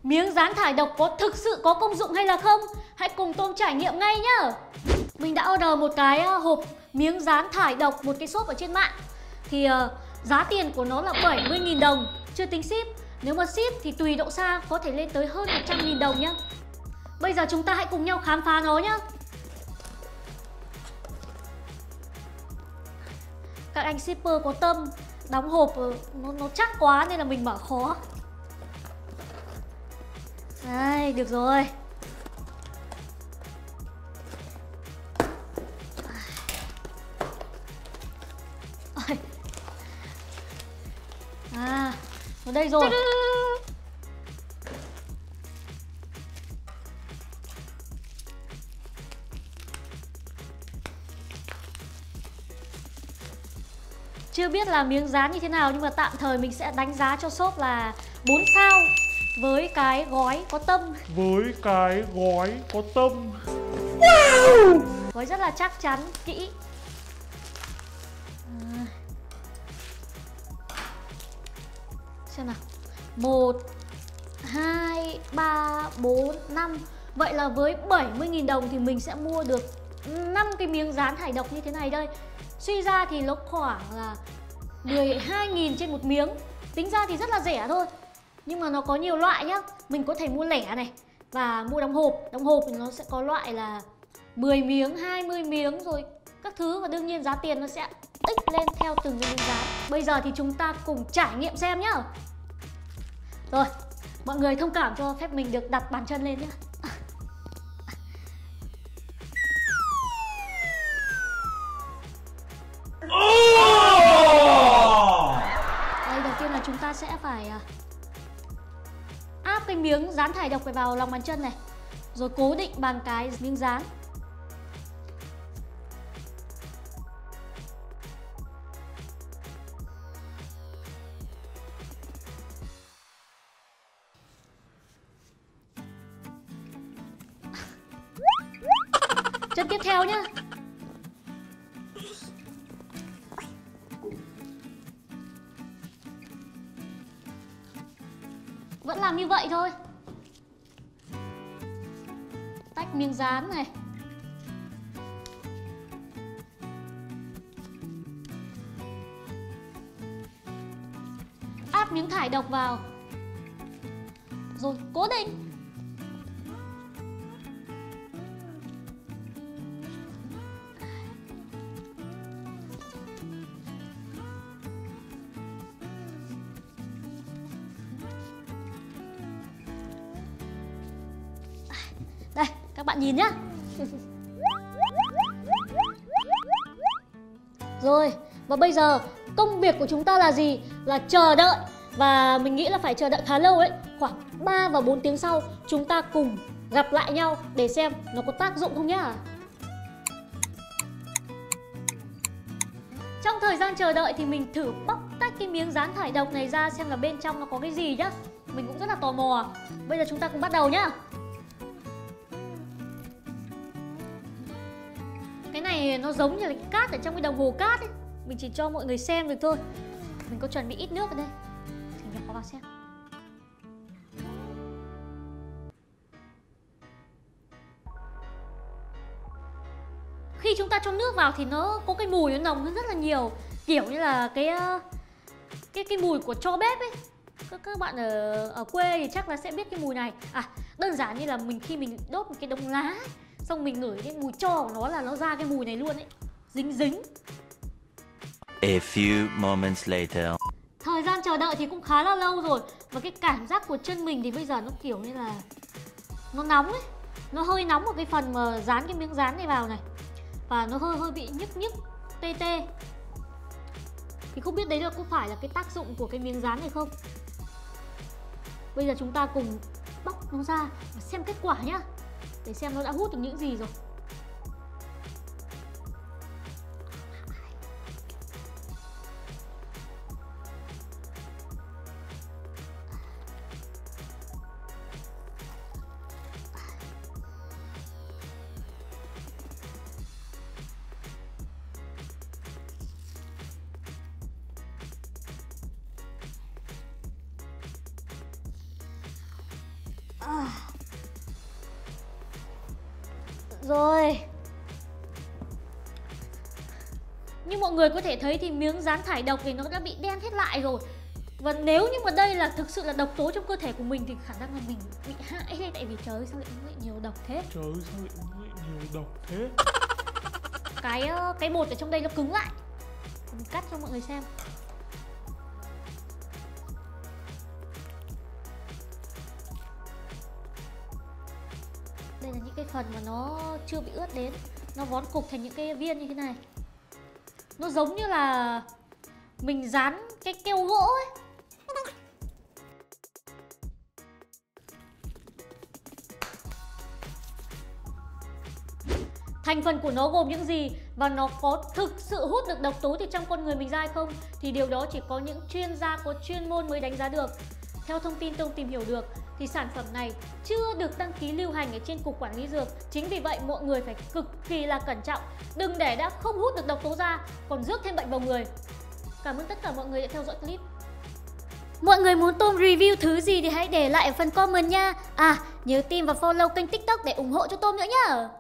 miếng dán thải độc có thực sự có công dụng hay là không? Hãy cùng Tôm trải nghiệm ngay nhá. Mình đã order một cái hộp miếng dán thải độc, một cái shop ở trên mạng. Thì giá tiền của nó là 70.000 đồng, chưa tính ship. Nếu mà ship thì tùy độ xa có thể lên tới hơn 100.000 đồng nhá. Bây giờ chúng ta hãy cùng nhau khám phá nó nhá. Các anh shipper có tâm, đóng hộp nó chắc quá nên là mình bảo khó. Đây, được rồi. À, ở đây rồi. Chưa biết là miếng dán như thế nào nhưng mà tạm thời mình sẽ đánh giá cho shop là 4 sao với cái gói có tâm. Wow! Gói rất là chắc chắn, kỹ. Xem nào. 1 2 3 4 5. Vậy là với 70.000 đồng thì mình sẽ mua được 5 cái miếng dán thải độc như thế này đây. Suy ra thì nó khoảng là 12.000 trên một miếng. Tính ra thì rất là rẻ thôi. Nhưng mà nó có nhiều loại nhá. Mình có thể mua lẻ này và mua đóng hộp. Đóng hộp thì nó sẽ có loại là 10 miếng, 20 miếng rồi các thứ. Và đương nhiên giá tiền nó sẽ x lên theo từng miếng dán. Bây giờ thì chúng ta cùng trải nghiệm xem nhá. Rồi, mọi người thông cảm cho phép mình được đặt bàn chân lên nhá. Đây, đầu tiên là chúng ta sẽ phải áp cái miếng dán thải độc vào lòng bàn chân này, rồi cố định bằng cái miếng dán. Chân tiếp theo nhá. Vẫn làm như vậy thôi. Tách miếng dán này. Áp miếng thải độc vào. Rồi cố định. Đây, các bạn nhìn nhá. Rồi, và bây giờ công việc của chúng ta là gì? Là chờ đợi. Và mình nghĩ là phải chờ đợi khá lâu đấy. Khoảng 3 và 4 tiếng sau chúng ta cùng gặp lại nhau để xem nó có tác dụng không nhá. Trong thời gian chờ đợi thì mình thử bóc tách cái miếng dán thải độc này ra xem là bên trong nó có cái gì nhá. Mình cũng rất là tò mò. Bây giờ chúng ta cùng bắt đầu nhá. Cái này nó giống như là cái cát ở trong cái đồng hồ cát ấy. Mình chỉ cho mọi người xem được thôi. Mình có chuẩn bị ít nước ở đây. Thì nhỏ vào xem. Khi chúng ta cho nước vào thì nó có cái mùi nó nồng hơn rất là nhiều. Kiểu như là cái mùi của tro bếp ấy. Các bạn ở quê thì chắc là sẽ biết cái mùi này. À, đơn giản như là khi mình đốt một cái đống lá ấy, xong mình ngửi cái mùi tro của nó là nó ra cái mùi này luôn ấy. Dính dính. A few moments later. Thời gian chờ đợi thì cũng khá là lâu rồi. Và cái cảm giác của chân mình thì bây giờ nó kiểu như là nó nóng ấy. Nó hơi nóng ở cái phần mà dán cái miếng dán này vào này. Và nó hơi bị nhức nhức, tê tê. Thì không biết đấy là có phải là cái tác dụng của cái miếng dán này không. Bây giờ chúng ta cùng bóc nó ra và xem kết quả nhá. Để xem nó đã hút được những gì rồi. Rồi. Như mọi người có thể thấy thì miếng dán thải độc thì nó đã bị đen hết lại rồi. Và nếu như mà đây là thực sự là độc tố trong cơ thể của mình thì khả năng là mình bị hại đây. Tại vì trời ơi sao lại nhiều độc thế. Trời ơi sao lại nhiều độc thế. Cái bột ở trong đây nó cứng lại. Mình cắt cho mọi người xem. Đây là những cái phần mà nó chưa bị ướt đến. Nó vón cục thành những cái viên như thế này. Nó giống như là mình dán cái keo gỗ ấy. Thành phần của nó gồm những gì và nó có thực sự hút được độc tố từ trong con người mình ra hay không thì điều đó chỉ có những chuyên gia có chuyên môn mới đánh giá được. Theo thông tin tôi tìm hiểu được thì sản phẩm này chưa được đăng ký lưu hành ở trên Cục Quản lý Dược. Chính vì vậy mọi người phải cực kỳ là cẩn trọng. Đừng để đã không hút được độc tố ra còn rước thêm bệnh vào người. Cảm ơn tất cả mọi người đã theo dõi clip. Mọi người muốn Tôm review thứ gì thì hãy để lại ở phần comment nha. Nhớ tim và follow kênh TikTok để ủng hộ cho Tôm nữa nhá.